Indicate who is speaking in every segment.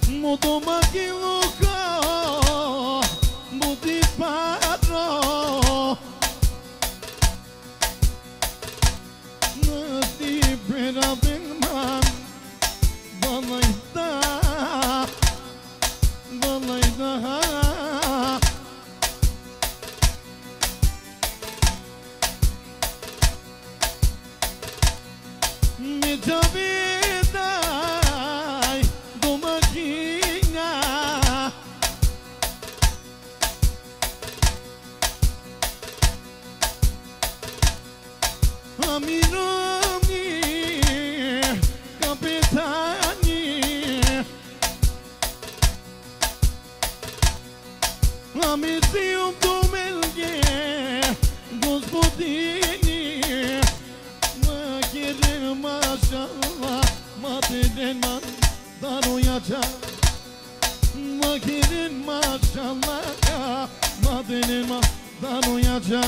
Speaker 1: Mudo makiluka Mudi patro Nati pera bilmem Balayda Balayda Mijavidai Domakinha Aminoni Kapitani Amitium Domelge Gospodini Makirin maşallah Madinin man Daruyaca Makirin maşallah Madinin man Daruyaca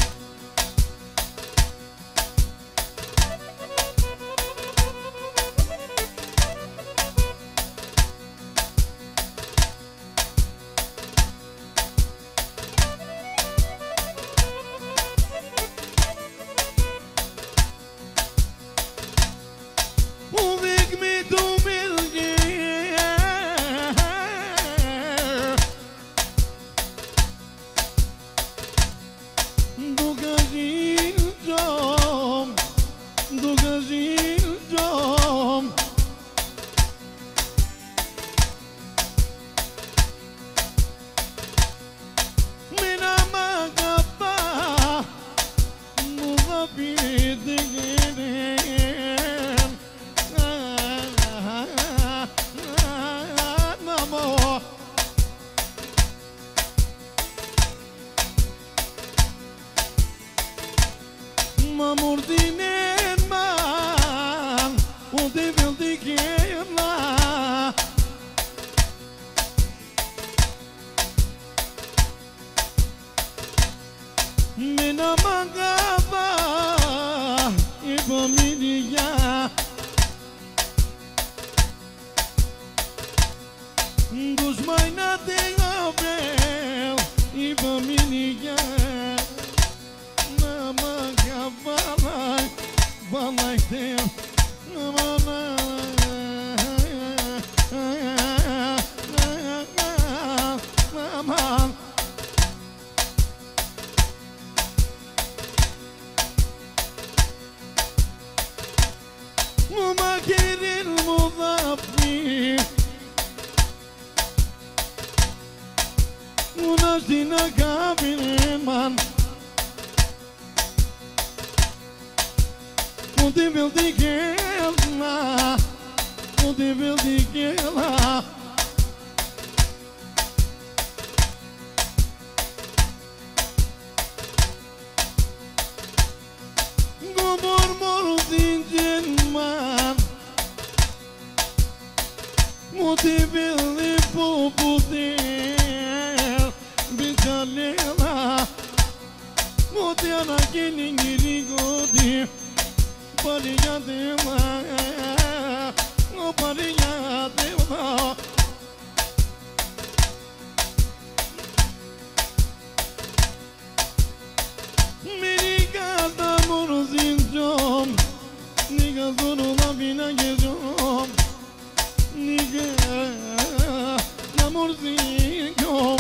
Speaker 1: Mamurdinen man O devildi kela Mena magava E família Dos mãe na abel E família Balay teu Mumakirin mudafi Munasina kabirin man Mude bildi gela Mude bildi gela Gobor mor zincin man Mude bildi popu del Bicalela Mude ana gelin giri godi Pariya deva, o pariya deva. Meri gada morzinjom, niga zoruna bina gezom, niga na morzinjom.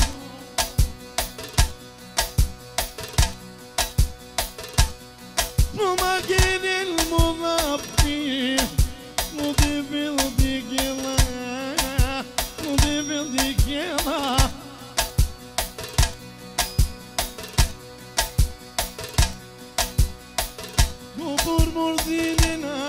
Speaker 1: Numa gelin mudafi Mude bildi gela Mude bildi gela Gobor mor zinina